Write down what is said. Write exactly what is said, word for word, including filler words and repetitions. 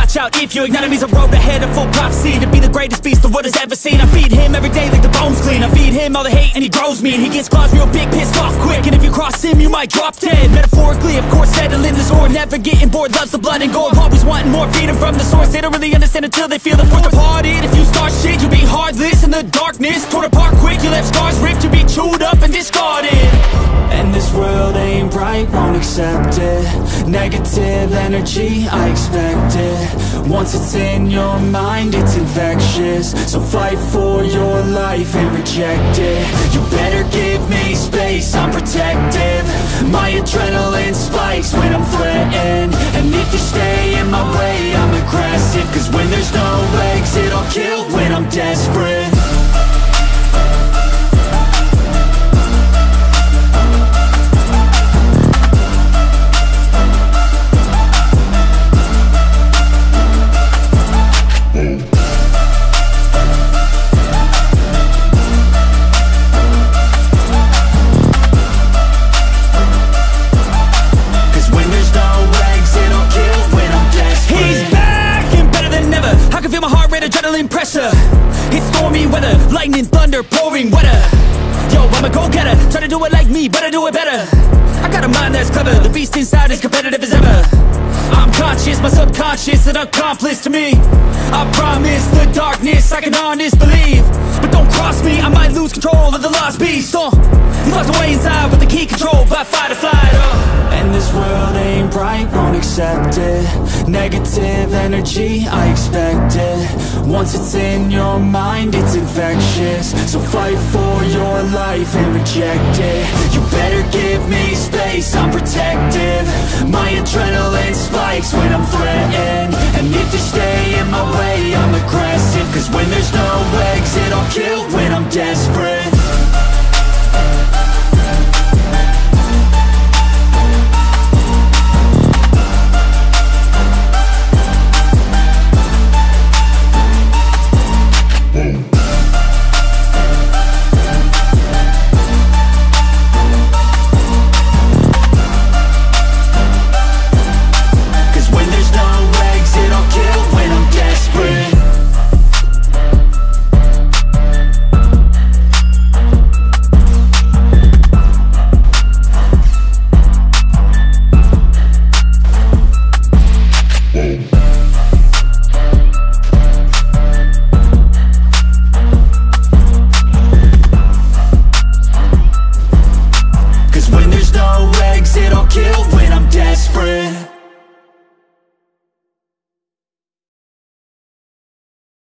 watch out if your enemy's a road ahead of full prophecy to be the greatest beast the world has ever seen. I feed him every day like the bones clean. I feed him all the hate and he grows me, and he gets claws real big, pissed off quick. And if you cross him, you might drop dead. Metaphorically, of course, settling the score, never getting bored, loves the blood and gore, always wanting more, feeding from the source. They don't really understand until they feel the force of hearted. If you start shit, you'll be heartless in the darkness, torn apart quick. You left scars ripped, you'll be chewed up and discarded. And this world ain't right, won't accept it. Negative energy, I expect it. Once it's in your mind, it's infectious. So fight for your life and reject it. You better give me space, I'm protective. My adrenaline spikes when I'm threatened. And if you stay in my way, I'm aggressive. Cause when there's no exit, I'll kill when I'm desperate. Pressure, it's stormy weather, lightning, thunder, pouring weather. Yo, I'm a go-getter, try to do it like me, but I do it better. I got a mind that's clever, the beast inside is competitive as ever. I'm conscious, my subconscious, an accomplice to me. I promise the darkness, I can honest believe. But don't cross me, I might lose control of the lost beast. uh, He's locked away inside with the key control by fight or flight. uh. And this world ain't right, won't accept it. Negative energy, I expect it. Once it's in your mind, it's infectious. So fight for your life and reject it. You better give me space, I'm protective. My adrenaline spikes when I'm threatened. And if you stay in my way, I'm aggressive. Cause when there's no exit, I'll kill when I'm desperate.